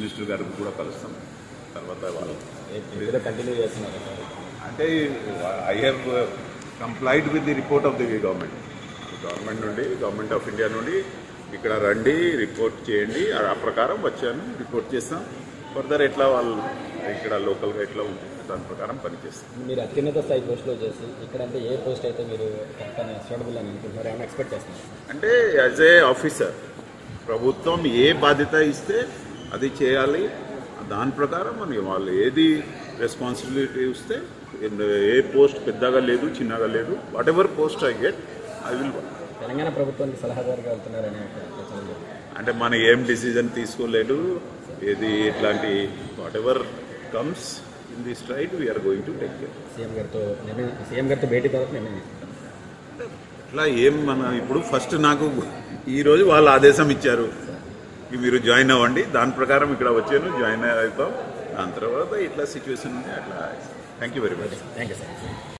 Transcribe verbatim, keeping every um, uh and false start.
Minister గారికి కూడా కలుస్తాం. తర్వాత వాళ్ళు కంటిన్యూ చేస్తున్నారు అంటే I have complied with the report of the government government నుండి గవర్నమెంట్ ఆఫ్ ఇండియా నుండి ఇక్కడ రండి రిపోర్ట్ చేయండి, ఆ ప్రకారం వచ్చాను, రిపోర్ట్ చేస్తాం. ఫర్దర్ ఎట్లా వాళ్ళు ఇక్కడ లోకల్గా ఎట్లా ఉంటుంది దాని ప్రకారం పనిచేస్తాం. మీరు అత్యున్నత స్థాయి పోస్ట్లో చేసి ఇక్కడ అంటే ఏ పోస్ట్ అయితే మీరు సూటబుల్ అని అనుకుంటున్నారు, ఏమైనా ఎక్స్పెక్ట్ చేస్తున్నారు? అంటే యాజ్ ఏ ఆఫీసర్ ప్రభుత్వం ఏ బాధ్యత ఇస్తే అది చేయాలి. దాని ప్రకారం మనం వాళ్ళు ఏది రెస్పాన్సిబిలిటీ ఇస్తే ఏ పోస్ట్ పెద్దగా లేదు చిన్నగా లేదు, whatever post I get I will. Telangana ప్రభుత్వానికి సలహాదారుగా వెళ్తున్నారనే అంటే మనం ఏం డిసిజన్ తీసుకోలేదు, ఏది ఇట్లాంటి whatever comes in this right we are going to take care. CM గారితో నిర్ణయం సీఎం గారితో భేటీ తర్వాత నిర్ణయం తీసుకుంటాం. ఇట్లా ఏం మన ఇప్పుడు ఫస్ట్ నాకు ఈరోజు వాళ్ళు ఆదేశం ఇచ్చారు మీరు జాయిన్ అవ్వండి, దాని ప్రకారం ఇక్కడ వచ్చాను, జాయిన్ అవుతాం. దాని తర్వాత ఇట్లా సిచ్యువేషన్ ఉంది అట్లా. Thank you very much. Thank you sir.